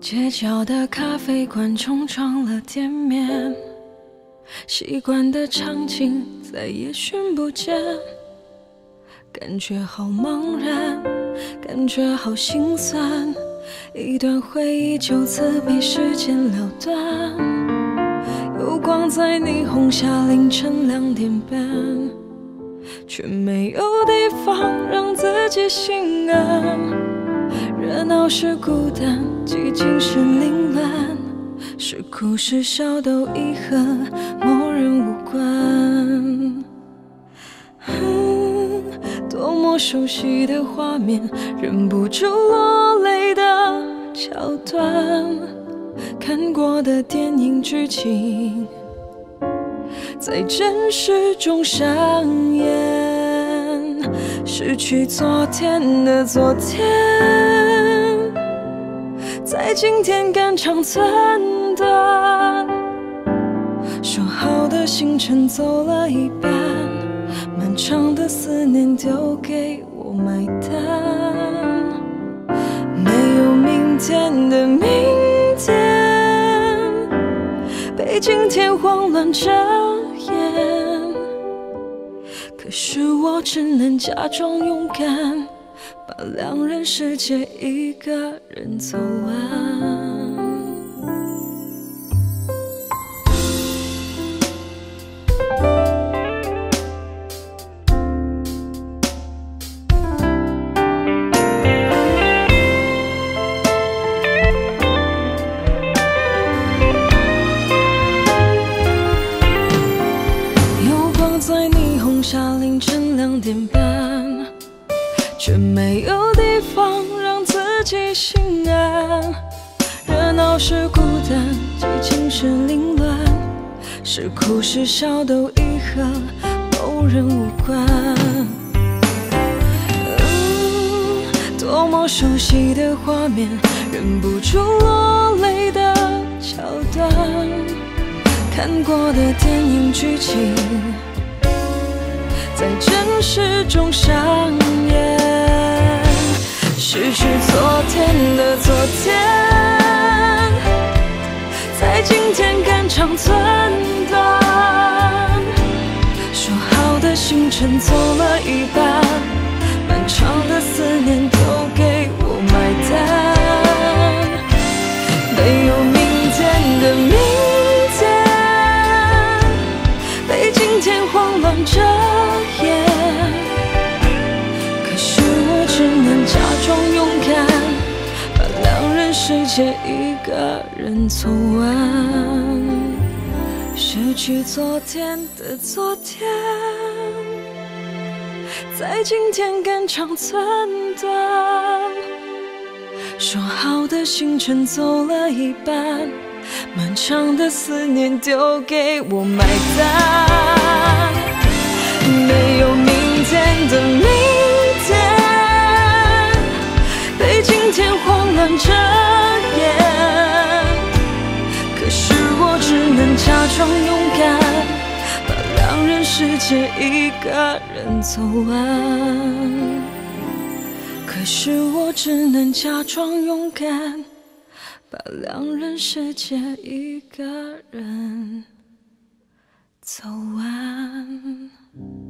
街角的咖啡馆重装了店面，习惯的场景再也寻不见，感觉好茫然，感觉好心酸，一段回忆就此被时间了断。有光在霓虹下，凌晨2点半，却没有地方让自己心安。热闹是孤单，寂静是凌乱，是哭是笑都已和某人无关。多么熟悉的画面，忍不住落泪的桥段，看过的电影剧情在真实中上演，失去昨天的昨天，在今天肝肠寸断。说好的行程走了一半，漫长的思念丢给我买单。没有明天的明天，被今天慌乱遮掩，可是我只能假装勇敢，把两人世界一个人走完。凌晨2点半，却没有地方让自己心安。热闹是孤单，寂静是凌乱，是哭是笑都已和某人无关。多么熟悉的画面，忍不住落泪的桥段，看过的电影剧情在真实中上演，失去昨天的昨天，在今天肝肠寸断。说好的行程走了一半，漫长的思念都给我买单。没有明天的明天，被今天慌乱遮掩，可是我只能假装勇敢，把两人世界一个人走完。失去昨天的昨天，在今天肝肠寸断。说好的行程走了一半，漫长的思念丢给我买单。没有明天的明天，被今天慌乱遮掩，可是我只能假装勇敢，把两人世界一个人走完。可是我只能假装勇敢，把两人世界一个人走完。